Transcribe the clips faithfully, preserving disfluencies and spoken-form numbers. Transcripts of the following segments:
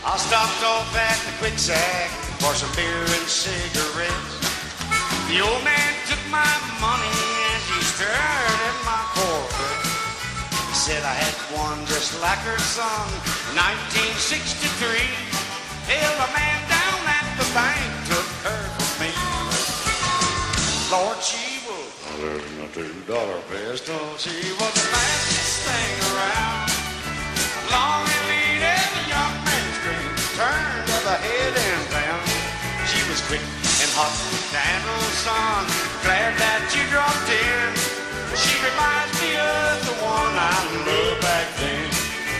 I stopped off at the Quicksack for some beer and cigarettes. The old man took my money and he stared at my Corvette. He said I had one just like her son, nineteen sixty-three. Till a man down at the bank took her from me. Lord, she was hotter than a two-dollar pistol. She was the fastest thing around. Long and lean as a young man's dream, turned of a head and down. She was quick and hot to handle, son. Glad that you dropped in. She reminds me of the one I loved back then.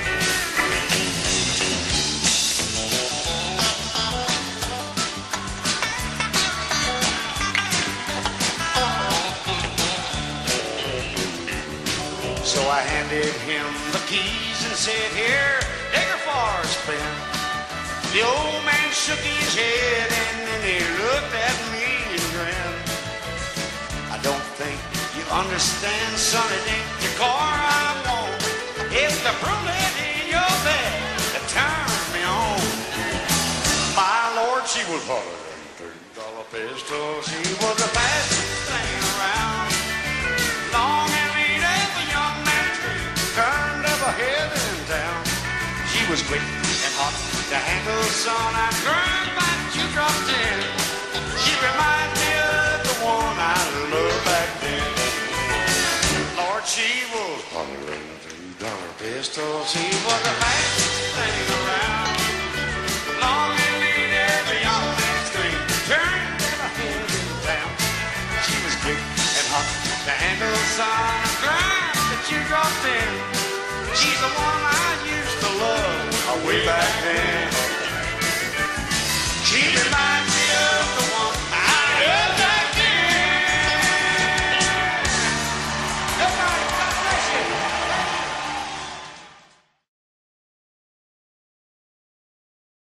So I handed him the keys and said, here, take her for a spin. The old man shook his head and then he looked at me and grinned. I don't think you understand, son, it ain't your car I want. It's the bullet in your bed that turns me on. My Lord, she was hotter than a two-dollar pistol. She was the fastest thing around. Long and lean as a young man's dream, turned of a head and down. She was quick and hot to handle, son. I'm glad that you dropped in. She reminds me of the one I loved back then. Lord, she was hotter than a two-dollar pistol. She was the fastest thing around. Long and lean as a young man's dream, turned of a head and down. She was quick and hot to handle, son. I'm glad that you dropped in. She's the one